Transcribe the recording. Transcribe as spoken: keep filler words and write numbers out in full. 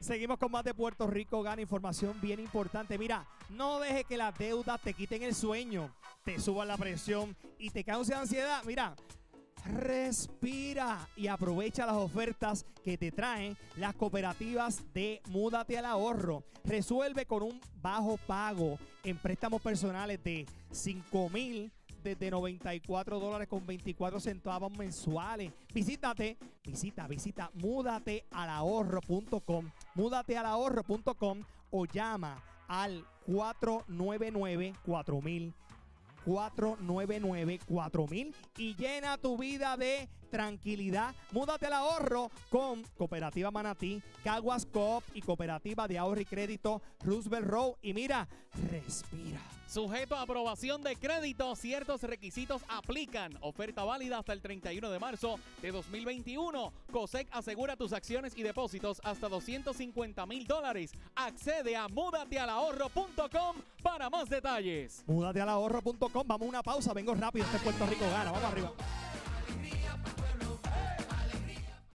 Seguimos con más de Puerto Rico Gana, información bien importante. Mira, no dejes que las deudas te quiten el sueño, te suban la presión y te cause ansiedad. Mira, respira y aprovecha las ofertas que te traen las cooperativas de Múdate al Ahorro. Resuelve con un bajo pago en préstamos personales de cinco mil desde noventa y cuatro dólares con veinticuatro centavos mensuales. Visítate, visita, visita múdate al ahorro punto com, múdate al ahorro punto com o llama al cuatro nueve nueve cuatro mil, cuatro nueve nueve cuatro mil y llena tu vida de tranquilidad. Múdate al ahorro con Cooperativa Manatí, Caguas Coop y Cooperativa de Ahorro y Crédito Roosevelt Road. Y mira, respira. Sujeto a aprobación de crédito, ciertos requisitos aplican. Oferta válida hasta el treinta y uno de marzo de dos mil veintiuno. COSEC asegura tus acciones y depósitos hasta doscientos cincuenta mil dólares. Accede a múdate al ahorro punto com para más detalles. múdate al ahorro punto com. Vamos a una pausa, vengo rápido. Este es Puerto Rico Gana. Vamos arriba.